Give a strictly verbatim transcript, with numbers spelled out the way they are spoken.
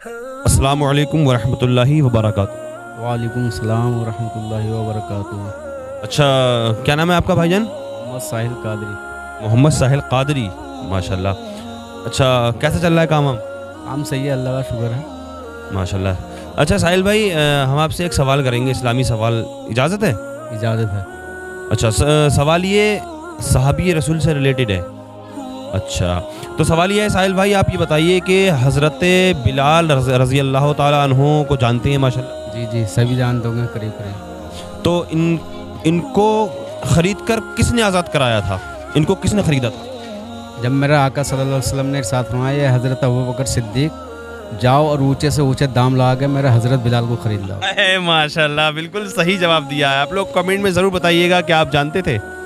अस्सलामु अलैकुम वरहमतुल्लाहि वबरकातुहू। वालेकुम सलाम व रहमतुल्लाहि व बरकातुहू। अच्छा, क्या नाम है आपका भाईजान? मोहम्मद साहिल कादरी। मोहम्मद साहिल कादरी, माशाल्लाह। अच्छा, कैसा चल रहा है काम वाम? काम सही है, अल्लाह का शुक्र है। माशाल्लाह। अच्छा साहिल भाई, अ, हम आपसे एक सवाल करेंगे, इस्लामी सवाल, इजाज़त है? इजाज़त है। अच्छा, स- सवाल ये सहाबी रसूल से रिलेटेड है। अच्छा, तो सवाल ये है साहिल भाई, आप ये बताइए कि हज़रत बिलाल रज़- रज़ी अल्लाह ताला अन्हु को जानते हैं माशाल्लाह? जी जी, सभी जानते होंगे करीब करीब। तो इन इनको ख़रीद कर किसने आज़ाद कराया था? इनको किसने ख़रीदा था? जब मेरा आका सल्लल्लाहु अलैहि वसल्लम ने इरशाद फरमाया, हज़रत अबू बकर सिद्दीक जाओ और ऊंचे से ऊंचे दाम लगा के मेरे हज़रत बिलाल को ख़रीद लाओ। अरे माशाल्लाह, बिल्कुल सही जवाब दिया है। आप लोग कमेंट में ज़रूर बताइएगा कि आप जानते थे।